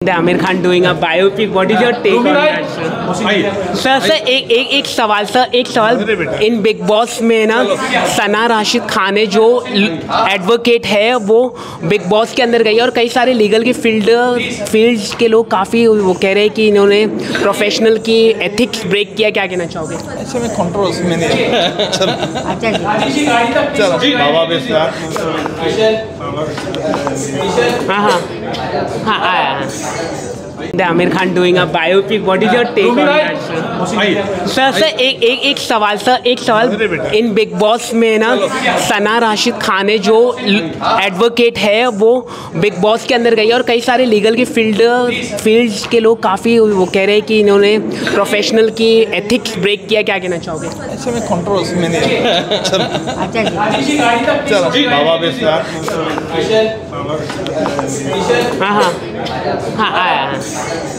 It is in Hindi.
Aamir Khan doing a biopic, what is your take on that sir? Sir एक सवाल इन बिग बॉस में ना सना राशिद खान है जो एडवोकेट है, वो बिग बॉस के अंदर गई और कई सारे लीगल की फील्ड्स के लोग काफ़ी वो कह रहे हैं कि इन्होंने प्रोफेशनल की एथिक्स ब्रेक किया, क्या कहना चाहोगे? ऐसे में कंट्रोवर्सी में नहीं है। चलो बाबा विश्वास। हाँ आया। Aamir Khan doing a biopic, what is your take on that sir? Sir एक सवाल इन बिग बॉस में ना सना राशिद खान है जो एडवोकेट है, वो बिग बॉस के अंदर गई और कई सारे लीगल की फील्ड्स के लोग काफ़ी वो कह रहे हैं कि इन्होंने प्रोफेशनल की एथिक्स ब्रेक किया, क्या कहना चाहोगे? ऐसे में कंट्रोवर्सी में नहीं है। चलो बाबा विश्वास। हाँ आया।